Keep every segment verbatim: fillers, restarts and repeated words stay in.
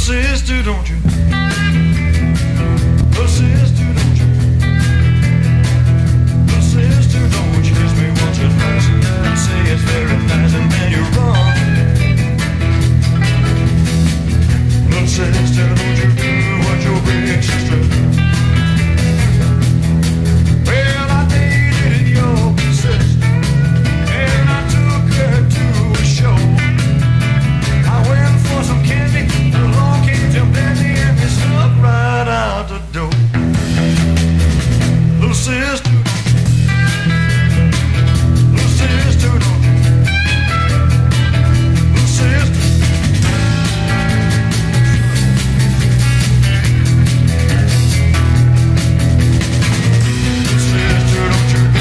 sister, don't you? Little sister, don't you? Little sister, don't you kiss me once or twice and say it's very nice and then you run. Little sister, don't you do what your big sister? Well, I dated your sister and I took her to a show. I went for some candy, along came Jim Dandy and they snuck right out the door. Little sister, little sister, don't you? Little sister. Little sister, don't you?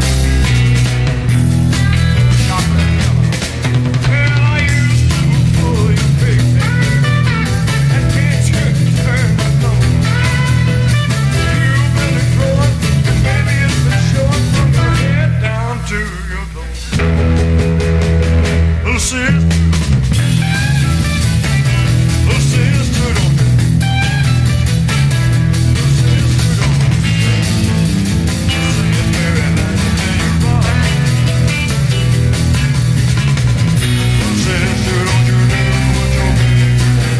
Chocolate yellow. Well, I used to pull your big finger and pinch her, turn the nose. You've been growing, and maybe it's been showing from your head down to your toes. Little sister, little sister, don't you? Little sister, don't you? Say it's very nice and then you run. Little sister, don't you do what your big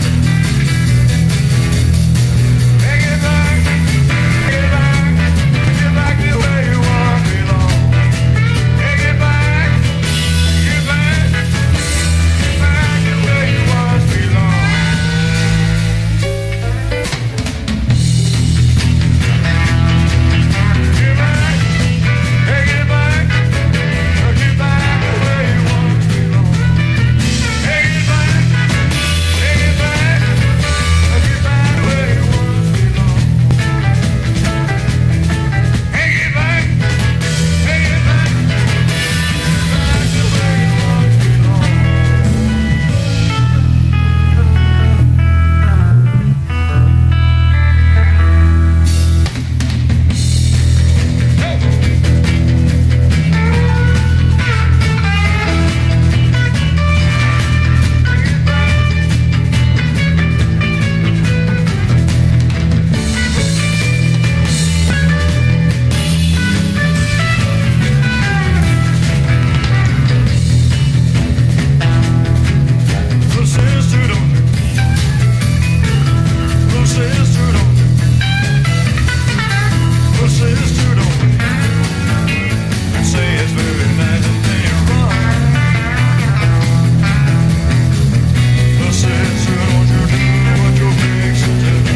Take it back, take it back, take it back the way you want belong. Take it back, take it back, take it back the way you want belong. Take it back, take it back, take it back the way you want belong. Take it back, take it back, take it back the way you want belong. Take it back, take it back, back the way you want belong. Little sister, don't you? Little sister, don't you? Little sister, don't you? Say it's very nice and then you run. Little sister, don't you do what your big sister do?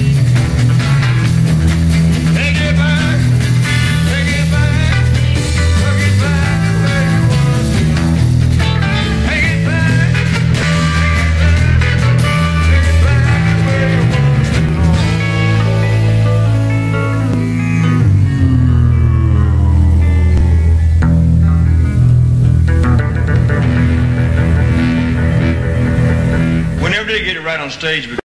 Take it back, take it back, take it back the way you want to. Take it back, take it back the way you want to. Whenever they get it right on stage.